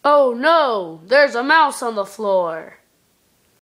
Oh no, there's a mouse on the floor.